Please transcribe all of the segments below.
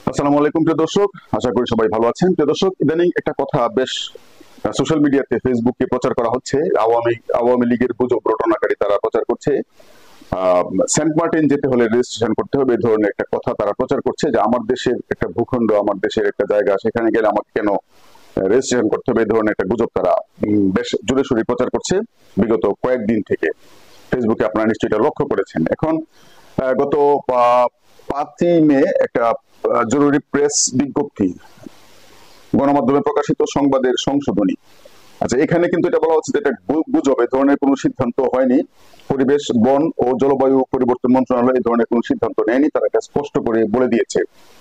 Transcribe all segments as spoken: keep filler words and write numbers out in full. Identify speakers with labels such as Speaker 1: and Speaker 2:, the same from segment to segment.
Speaker 1: আসসালামু আলাইকুম প্রিয় দর্শক, আশা করি সবাই ভালো আছেন। প্রিয় দর্শক, ইদানিং একটা কথা বেশ সোশ্যাল মিডিয়াতে ফেসবুকে প্রচার করা হচ্ছে। আওয়ামী আওয়ামী লীগের গুজব রটনাকারী তারা প্রচার করছে আহ, সেন্ট মার্টিন যেতে হলে রেজিস্ট্রেশন করতে হবে, এই ধরনের একটা কথা তারা প্রচার করছে, যে আমার দেশের একটা ভূখণ্ড, আমার দেশের একটা জায়গা, সেখানে গেলে আমাকে কেন রেজিস্ট্রেশন করতে হবে, এই ধরনের একটা গুজব তারা উম, বেশ জোরে সোরে প্রচার করছে বিগত কয়েকদিন থেকে। ফেসবুকে আপনারা নিশ্চয়ই এটা লক্ষ্য করেছেন। এখন আহ, গত আহ, পাঁচই মে একটা আহ, জরুরি প্রেস বিজ্ঞপ্তি, গণমাধ্যমে প্রকাশিত সংবাদের সংশোধনী। আচ্ছা, এখানে কিন্তু এটা বলা হচ্ছে যে এটা গু- গুজব, এ ধরনের কোনো সিদ্ধান্ত হয়নি। পরিবেশ, বন ও জলবায়ু পরিবর্তন মন্ত্রণালয় এই ধরনের কোনো সিদ্ধান্ত নেয়নি, তারা এটা স্পষ্ট করে বলে দিয়েছে।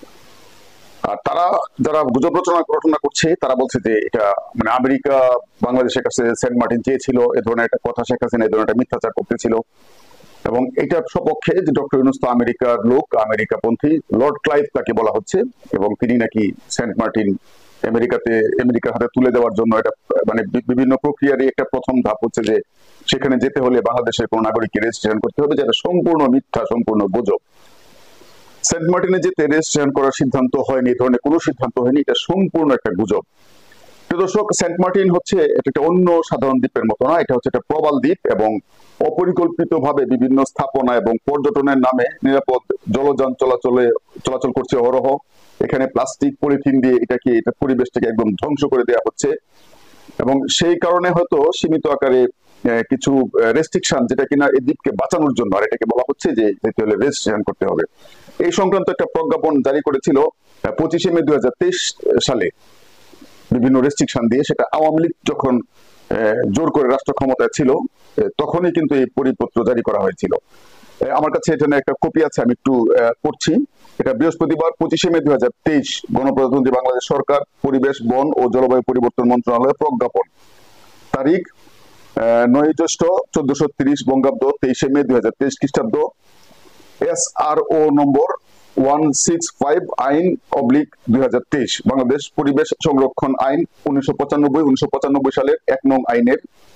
Speaker 1: আর তারা যারা গুজব রচনা রচনা করছে তারা বলছে যে এটা মানে আমেরিকা বাংলাদেশের কাছে সেন্ট মার্টিন চেয়েছিল, এ ধরনের একটা কথা শেখ হাসিনা এই ধরনের একটা মিথ্যাচার করতেছিল। এবং এটার সপক্ষে যে ডক্টর ইউনূস তো আমেরিকার লোক, আমেরিকাপন্থী, লর্ড ক্লাইভ তাকে বলা হচ্ছে, এবং তিনি নাকি সেন্ট মার্টিন আমেরিকাতে আমেরিকার হাতে তুলে দেওয়ার জন্য এটা মানে বি- বিভিন্ন প্রক্রিয়ারই একটা প্রথম ধাপ হচ্ছে যে সেখানে যেতে হলে বাংলাদেশের কোন নাগরিককে রেজিস্ট্রেশন করতে হবে, যেটা সম্পূর্ণ মিথ্যা, সম্পূর্ণ গুজব। সেন্ট মার্টিনে যেতে রেজিস্ট্রেশন করার সিদ্ধান্ত হয়নি, এই ধরনের কোনো সিদ্ধান্ত হয়নি, এটা সম্পূর্ণ একটা গুজব। প্রিয় দর্শক, সেন্ট মার্টিন হচ্ছে এটা একটা অন্য সাধারণ দ্বীপের মতো না, এটা হচ্ছে একটা প্রবাল দ্বীপ, এবং অপরিকল্পিত ভাবে বিভিন্ন স্থাপনা এবং পর্যটনের নামে নিরাপদ জলযান চলাচলে চলাচল করছে অহরহ। এখানে প্লাস্টিক পলিথিন দিয়ে এটাকে এটা পরিবেশটাকে একদম ধ্বংস করে দেওয়া হচ্ছে, এবং সেই কারণে হয়তো সীমিত আকারে আহ, কিছু রেস্ট্রিকশন, যেটা কিনা এই দ্বীপকে বাঁচানোর জন্য, আর এটাকে বলা হচ্ছে যে যেতে হলে রেজিস্ট্রেশন করতে হবে। এই সংক্রান্ত একটা প্রজ্ঞাপন জারি করেছিল পঁচিশে মে দুই হাজার তেইশ সালে, বিভিন্ন রেস্ট্রিকশন দিয়ে। সেটা আওয়ামী লীগ যখন আহ, জোর করে রাষ্ট্র ক্ষমতায় ছিল, আহ, তখনই কিন্তু এই পরিপত্র জারি করা হয়েছিল। আহ, আমার কাছে এখানে একটা কপি আছে, আমি একটু আহ, পড়ছি। এটা বৃহস্পতিবার পঁচিশে মে দুই হাজার তেইশ, গণপ্রজাতন্ত্রী বাংলাদেশ সরকার, পরিবেশ, বন ও জলবায়ু পরিবর্তন মন্ত্রণালয়ের প্রজ্ঞাপন, তারিখ আহ, নয় জ্যৈষ্ঠ চোদ্দশো তিরিশ বঙ্গাব্দ, তেইশে মে দুই হাজার তেইশ খ্রিস্টাব্দ, S R O number one six five আইন অবলিক দুই হাজার তেইশ, বাংলাদেশ পরিবেশ সংরক্ষণ আইন উনিশশো পঁচানব্বই উনিশশো পঁচানব্বই সালের এক নং আইনের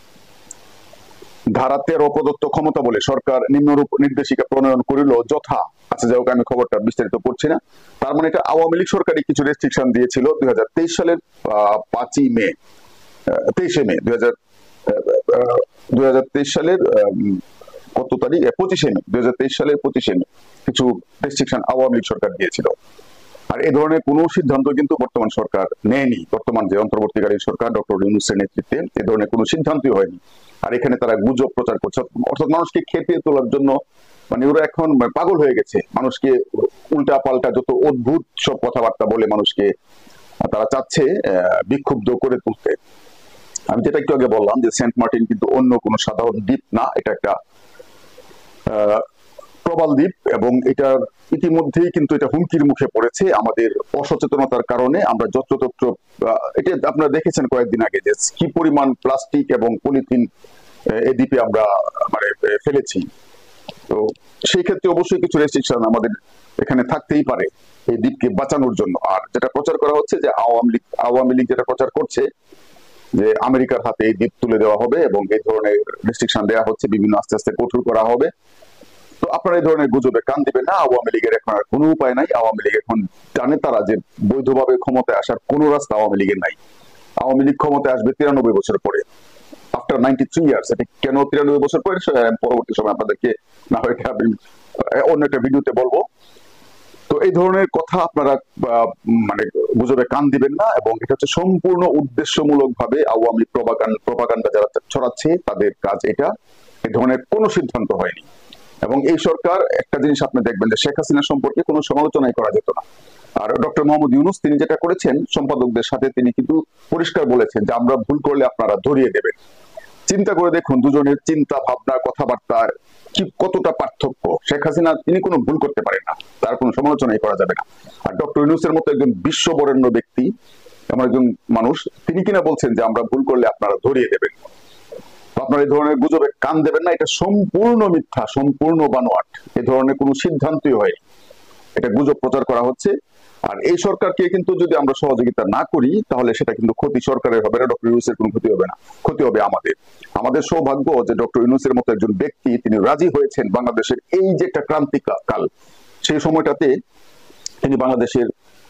Speaker 1: ধারা তেরো প্রদত্ত ক্ষমতা বলে সরকার নিম্নরূপ নির্দেশিকা প্রণয়ন করিল যথা। আচ্ছা, যাই হোক, আমি খবরটা বিস্তারিত পড়ছি না। তার মানে এটা আওয়ামী লীগ সরকারই কিছু রেস্ট্রিকশন দিয়েছিল দুই হাজার তেইশ সালের আহ পাঁচই মে, তেইশে মে দুই হাজার দুই হাজার তেইশ সালের আহ, কত তারিখ, পঁচিশে মে দুই হাজার তেইশ সালের পঁচিশে মে কিছু রেস্ট্রিকশন আওয়ামী লীগ সরকার দিয়েছিল। আর এ ধরনের কোনো সিদ্ধান্ত কিন্তু বর্তমান সরকার নেয়নি। বর্তমান যে অন্তর্বর্তীকালীন সরকার ডক্টর ইউনূসের নেতৃত্বে, এ ধরনের কোনো সিদ্ধান্তই হয়নি। আর এখানে তারা গুজব প্রচার করছে, অর্থাৎ মানুষকে খেপিয়ে তোলার জন্য। মানে ওরা এখন পাগল হয়ে গেছে, মানুষকে উল্টা পাল্টা যত অদ্ভুত সব কথাবার্তা বলে মানুষকে তারা চাচ্ছে আহ বিক্ষুব্ধ করে তুলতে। আমি যেটা একটু আগে বললাম যে সেন্ট মার্টিন কিন্তু অন্য কোনো সাধারণ দ্বীপ না, এটা একটা আহ প্রবাল দ্বীপ, এবং এটার ইতিমধ্যেই কিন্তু এটা হুমকির মুখে পড়েছে আমাদের অসচেতনতার কারণে। আমরা যত্রতত্র আহ, এটা আপনারা দেখেছেন কয়েকদিন আগে যে কি পরিমাণ প্লাস্টিক এবং পলিথিন এই দ্বীপে আমরা মানে আহ, ফেলেছি। তো সেই ক্ষেত্রে অবশ্যই কিছু রেস্ট্রিকশন আমাদের এখানে থাকতেই পারে এই দ্বীপকে বাঁচানোর জন্য। আর যেটা প্রচার করা হচ্ছে যে আওয়ামী লীগ আওয়ামী লীগ যেটা প্রচার করছে যে আমেরিকার হাতে এই দ্বীপ তুলে দেওয়া হবে এবং এই ধরনের রেস্ট্রিকশন দেওয়া হচ্ছে, বিভিন্ন আস্তে আস্তে কঠোর করা হবে। তো আপনারা এই ধরনের গুজবে কান দিবেন না। আওয়ামী লীগের এখন আর কোনো উপায় নাই। আওয়ামী লীগ এখন জানে তারা যে বৈধভাবে ক্ষমতায় আসার কোন রাস্তা আওয়ামী লীগের নাই। আওয়ামী লীগ ক্ষমতায় আসবে তিরানব্বই বছর পরে, আফটার নাইনটি থ্রি ইয়ার্স। এটা কেন তিরানব্বই বছর পরে, সেটা আমি পরবর্তী সময় আপনাদেরকে না হয় এটা আমি অন্য একটা ভিডিওতে বলবো। তো এই ধরনের কথা আপনারা আহ, মানে গুজবে কান দিবেন না, এবং এটা হচ্ছে সম্পূর্ণ উদ্দেশ্যমূলক ভাবে আওয়ামী প্রপাগান্ডা যারা ছড়াচ্ছে তাদের কাজ এটা। এই ধরনের কোনো সিদ্ধান্ত হয়নি। এবং এই সরকার একটা জিনিস আপনি দেখবেন যে শেখ হাসিনা সম্পর্কে কোনো সমালোচনাই করা যেত না। আর ডক্টর মোহাম্মদ ইউনূস তিনি যেটা করেছেন সম্পাদকদের সাথে, তিনি কিন্তু পরিষ্কার বলেছেন যে আমরা ভুল করলে আপনারা ধরিয়ে দেবেন। চিন্তা করে দেখুন দুজনের চিন্তা ভাবনা কথাবার্তা কি কতটা পার্থক্য। শেখ হাসিনা তিনি কোনো ভুল করতে পারেন না, তার কোনো সমালোচনাই করা যাবে না। আর ডক্টর ইউনূসের মতো একজন বিশ্ববরেণ্য ব্যক্তি, এমন একজন মানুষ, তিনি কিনা বলছেন যে আমরা ভুল করলে আপনারা ধরিয়ে দেবেন। আপনার এই ধরনের গুজবে কান দেবেন না, এটা সম্পূর্ণ মিথ্যা, সম্পূর্ণ বানোয়াট। এ ধরনের কোনো সিদ্ধান্তই হয়নি, এটা গুজব প্রচার করা হচ্ছে। আর এই সরকারকে কিন্তু যদি আমরা সহযোগিতা না করি তাহলে সেটা কিন্তু ক্ষতি সরকারের হবে না, ডক্টর ইউনূসের কোনো ক্ষতি হবে না, ক্ষতি হবে আমাদের। আমাদের সৌভাগ্য যে ডক্টর ইউনূসের মতো একজন ব্যক্তি তিনি রাজি হয়েছেন বাংলাদেশের এই যে একটা ক্রান্তিকাল, সেই সময়টাতে তিনি বাংলাদেশের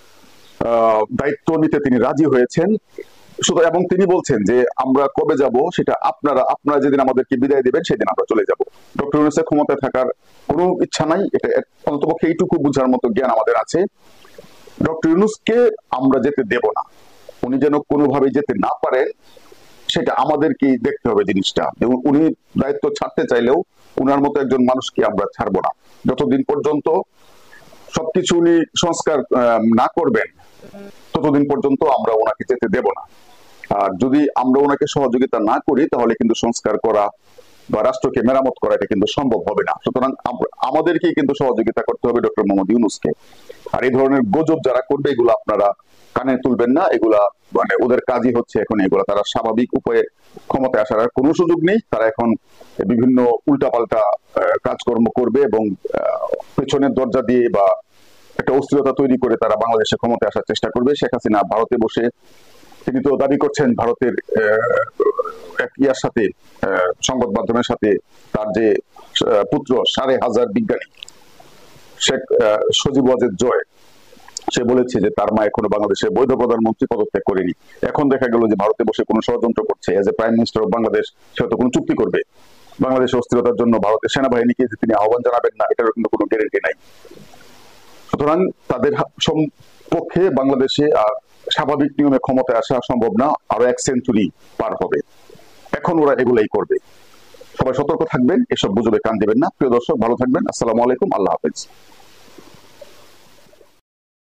Speaker 1: দায়িত্ব নিতে তিনি রাজি হয়েছেন। শুধু এবং তিনি বলছেন যে আমরা কবে যাব সেটা আপনারা আপনারা যেদিন আমাদেরকে বিদায় দিবেন সেদিন আমরা চলে যাব। ডক্টর ইউনূসের ক্ষমতায় থাকার কোনো ইচ্ছা নাই, এটা অন্ততপক্ষে এইটুকু বুঝার মতো জ্ঞান আমাদের আছে। ডক্টর ইউনূসকে আমরা যেতে দেব না, উনি যেন কোনোভাবে যেতে না পারেন সেটা আমাদেরকেই দেখতে হবে জিনিসটা। এবং উনি দায়িত্ব ছাড়তে চাইলেও উনার মতো একজন মানুষকে আমরা ছাড়বো না যতদিন পর্যন্ত সবকিছু উনি সংস্কার না করবেন, ততদিন পর্যন্ত আমরা ওনাকে যেতে দেব না। আর যদি আমরা ওনাকে সহযোগিতা না করি তাহলে কিন্তু সংস্কার করা বা রাষ্ট্রকে মেরামত করা এটা কিন্তু সম্ভব হবে না। সুতরাং আমাদেরকেই কিন্তু সহযোগিতা করতে হবে ডক্টর মোহাম্মদ ইউনূসকে। আর এই ধরনের গুজব যারা করবে এগুলো আপনারা কানে তুলবেন না, এগুলা মানে ওদের কাজই হচ্ছে এখন এগুলা। তারা স্বাভাবিক উপায়ে ক্ষমতায় আসার আর কোনো সুযোগ নেই, তারা এখন বিভিন্ন উল্টাপাল্টা কাজকর্ম করবে এবং পেছনের দরজা দিয়ে বা একটা অস্থিরতা তৈরি করে তারা বাংলাদেশে ক্ষমতায় আসার চেষ্টা করবে। শেখ হাসিনা ভারতে বসে তিনি তো দাবি করছেন ভারতের এক ইয়ার সাথে সংবাদ মাধ্যমের সাথে তার যে পুত্র সাড়ে হাজার বিজ্ঞানী শেখ সজীব ওয়াজেদ জয়, সে বলেছে যে তার মা এখনো বাংলাদেশের বৈধ প্রধানমন্ত্রী পদত্যাগ করেনি। এখন দেখা গেল যে ভারতে বসে কোনো ষড়যন্ত্র করছে। As a prime minister of Bangladesh সে হয়তো কোনো চুক্তি করবে বাংলাদেশের অস্থিরতার জন্য ভারতের সেনাবাহিনীকে যে তিনি আহ্বান জানাবেন না, এটার কিন্তু কোনো গ্যারেন্টি নাই। সুতরাং তাদের পক্ষে বাংলাদেশে আর স্বাভাবিক নিয়মে ক্ষমতায় আসা সম্ভব না, আরো এক সেঞ্চুরি পার হবে। এখন ওরা এগুলাই করবে। সবাই সতর্ক থাকবেন, এসব গুজবে কান দেবেন না। প্রিয় দর্শক, ভালো থাকবেন। আসসালামু আলাইকুম, আল্লাহ হাফেজ।